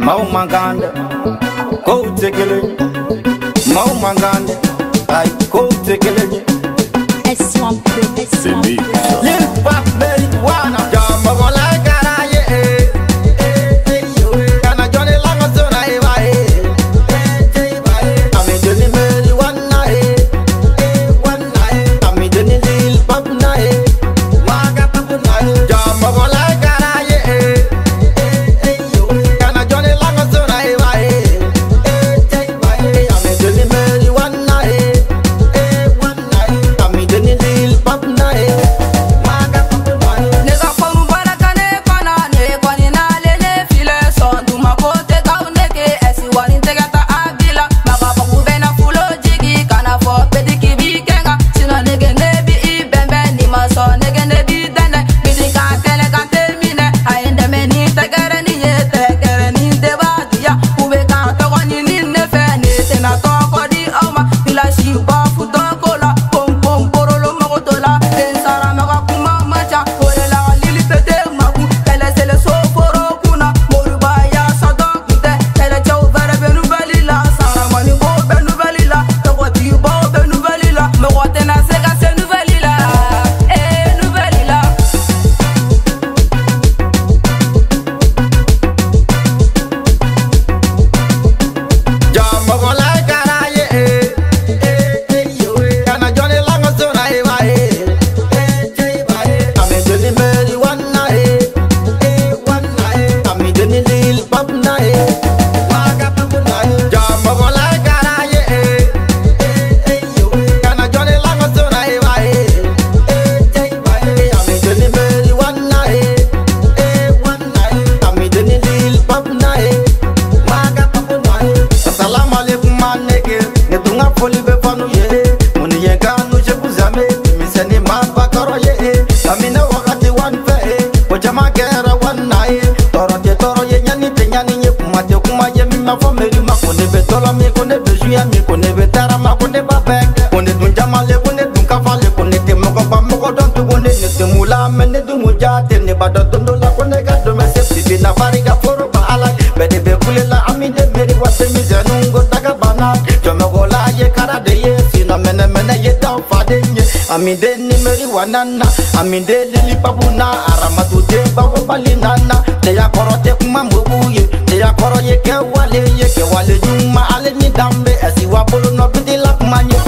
Mau Manganda, go take it. Mau Manganda, I go take it. Lil Pop Marijuana, Jamba like Garaye, Kana Johnny Lamazona, I'm in the marijuana, one night, I'm in the Lil Pop night, Maga Papa night, Jamba like Garaye, Kana Johnny Lamazona, I'm in the marijuana, one night, I'm in the Lil Pop night. Ami deni marijuana, ami deni papuna, aramatu de babu balinana. Teya korote kuma mubuye, teya koroye ke wale juma ale ni dambe, asiwa bolo no pidi la kumanye.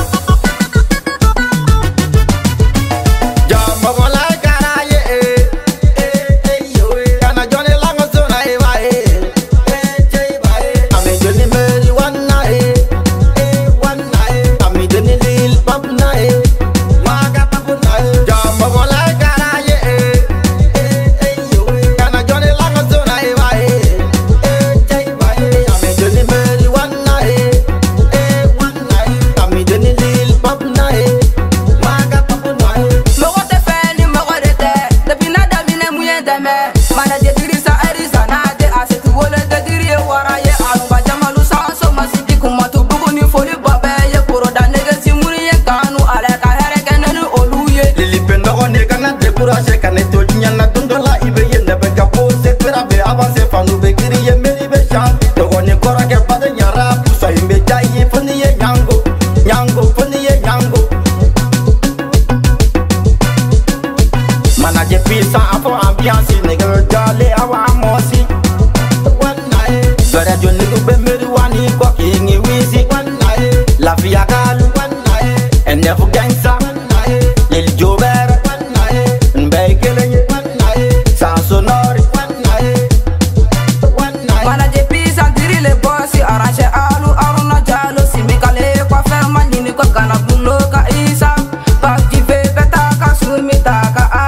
Kana buno ka isa, pa jive beta ka sumi ta ka